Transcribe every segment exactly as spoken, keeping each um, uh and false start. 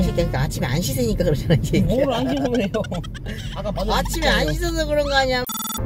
이 새끼야. 아침에 안 씻으니까 그러잖아, 이 새끼야. 뭘 안 씻으래요? 아까 아침에 안 씻어서 그런 거 아니야.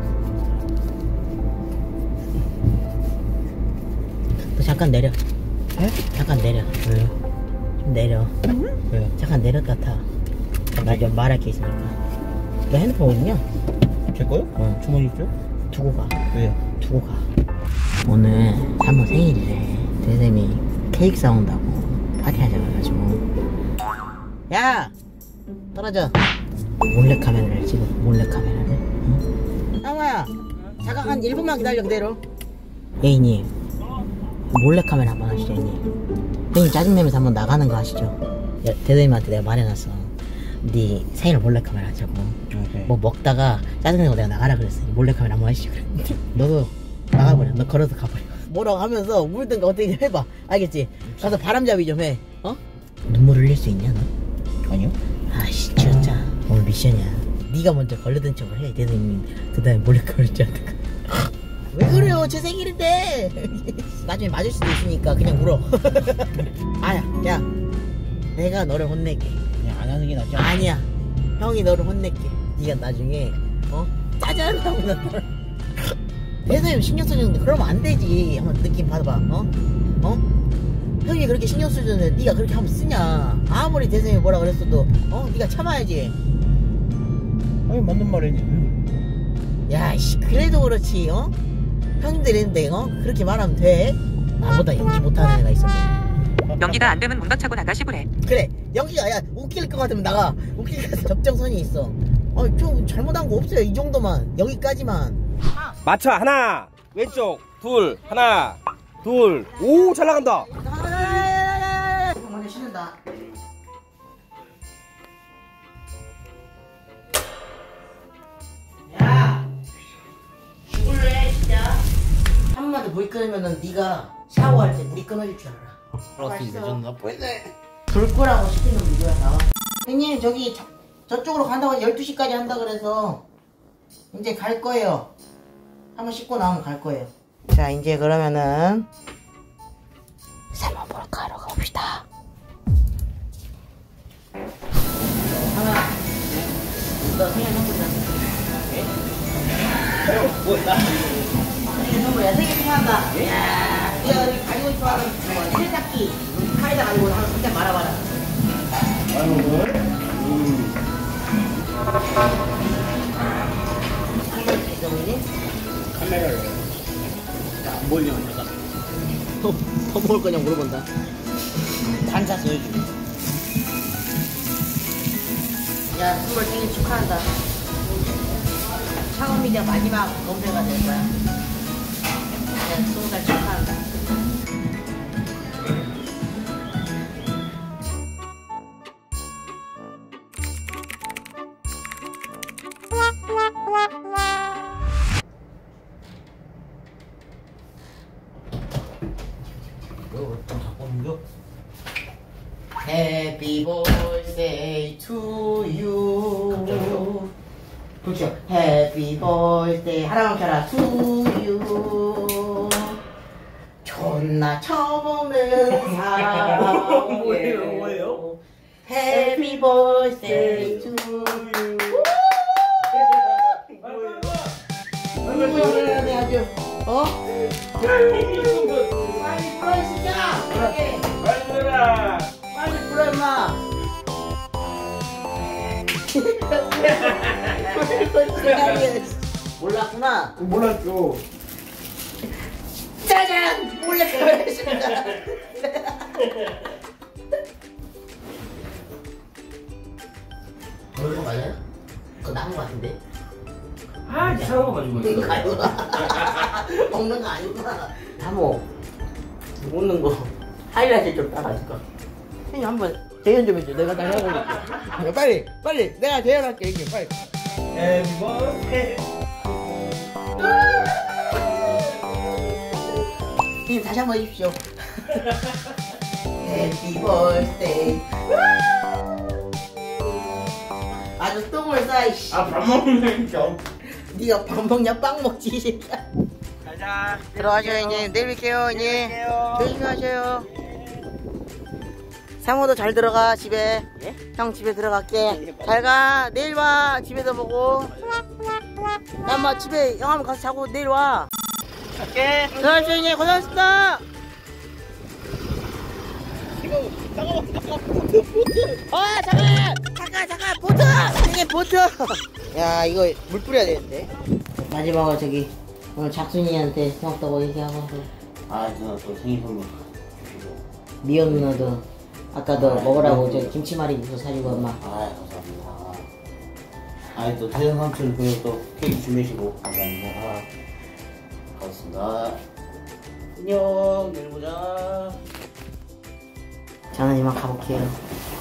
너 잠깐 내려. 네? 잠깐 내려. 왜요? 좀 내려. 왜요? 잠깐 내렸다 타. 나 좀 말할 게 있으니까. 너 핸드폰 어딨냐? 제 거요? 어. 주머니 있죠? 두고 가. 왜요? 두고 가. 오늘 산모 생일이래. 대쌤이 케이크 사온다고 파티하자 그래가지고. 야! 떨어져. 몰래 카메라를 찍어. 몰래 카메라를. 응? 상호야, 잠깐 한 일 분만 기다려 그대로. 예인님, 몰래 카메라 한번 하시죠. 예인님. 형님 짜증내면서 한번 나가는 거 하시죠. 야, 대쌤한테 내가 말해놨어. 네 생일 몰래 카메라 하자고. 오케이. 뭐 먹다가 짜증내고 내가 나가라 그랬어. 몰래 카메라 한번 하시죠. 그랬는데 너도 나가버려. 너 걸어서 가버려. 뭐라고 하면서 울든가 어떻게 좀 해봐. 알겠지? 가서 바람잡이 좀 해. 어? 눈물 흘릴 수 있냐 너? 아니요? 아씨 진짜 오늘 미션이야. 네가 먼저 걸려든 척을 해. 대선생님 그 다음에 몰래 카메라 찍었다가. 왜 그래요? 제 생일인데. 나중에 맞을 수도 있으니까 그냥 울어. 아야 야 내가 너를 혼낼게. 그냥 안 하는 게 낫지 않아? 아니야 형이 너를 혼낼게. 네가 나중에 어? 짜잔 하고 나서 대선생님 신경 써주는데 그러면 안 되지. 한번 느낌 받아봐. 어? 어? 형이 그렇게 신경 써주는데 네가 그렇게 하면 쓰냐. 아무리 대선생님이 뭐라 그랬어도 어? 네가 참아야지. 아니 맞는 말이니. 야씨 그래도 그렇지. 어? 형님들 있는데 어? 그렇게 말하면 돼? 나보다 연기 못하는 애가 있었네. 연기가 안 되면 문 닫차고 나가시부래. 그래 연기가 야 웃길 것 같으면 나가. 웃길 것 같으면 적정선이 있어. 어, 좀 잘못한 거 없어요. 이 정도만 여기까지만. 맞춰. 하나 왼쪽 둘 하나 둘 오 잘 나간다. 먼저 신는다. 야 죽을래 진짜. 한 번만 더 물 끓으면은 네가 샤워할 때 물이 끊어질 줄 알아. 알았습니다. 저는 나쁘네. 불 끄라고 시키는 누구야 나와. 형님 저기 저, 저쪽으로 간다고 열두 시까지 한다 그래서 이제 갈 거예요. 한번 씻고 나오면 갈 거예요. 자 이제 그러면은 산모 몰카 하러 가봅시다. 하나 너 생일 선물이다. 뭐야? 생일 선물이야. 생일 축하한다. 야 네가 여기 가지고 있어하는 세탁기 카에다 가지고 한번 살짝 말아봐라. 아이고 음. 한번 있어 보이니? 카메라를 안 보이면 내가 더, 더 먹을 거냐 물어본다. 반사 써야지. 야, 선물 생일 축하한다. 창원미디어 마지막 검색가 될 거야. 야, 스무 살 축하한다. Happy birthday to you. 그렇죠. Happy birthday 하나만 켜라 to you. 존나 처먹는 사람. 뭐예요, 뭐예요? Happy birthday to you. 이거 해야 돼 아주. 어? 빨리 불러 이 새끼야. 그러게. 빨리 들어라. 빨리 불러 임마. 몰랐구나. 몰랐죠. 짜잔! 몰래 카메라였습니다. 그거 맞아요? 그거 나온 거 같은데? 아 이상한 거 가지고 이거 있어. 아니구나. 먹는 거 아니구나. 다모 먹는 거 하이라이트 좀 따라줄까? 형님 한번 재현 좀 해줘. 내가 다 해볼게. 빨리 빨리 내가 재현할게 형님 빨리. 햄버거. 형님 다시 한번 해주십시오. Happy birthday. 아주 똥을 싸 이씨. 아, 밥 먹는 점. 네가 밥 먹냐 빵 먹지 이 새끼야. 가자. 들어가셔요 이제. 내일 뵐게요 이제. 내일 뵐게요. 조심히 가셔요. 상호도 잘 들어가 집에. 예? 형 집에 들어갈게. 잘 가. 내일 와. 집에서 보고. 야, 엄마 집에 영화만 가서 자고 내일 와. 갈게. 수고하셨습니다. 고생하셨습니다. 이거 잠깐만 잠깐만 보트 보트. 아 잠깐 잠깐 잠깐 보트 이게 보트. 야 이거 물 뿌려야 되는데. 마지막으로 저기 오늘 작순이한테 고맙다고 얘기하고. 아 누나 또 생일 선물. 미연 누나도 아까 너 먹으라고 저 김치말이 무서 사주고 엄마. 아 감사합니다. 아이 또 태정 삼촌 그리고 또 케이크 준비해주고 감사합니다. 고맙습니다. 안녕 내일 보자. 저는 이만 가볼게요.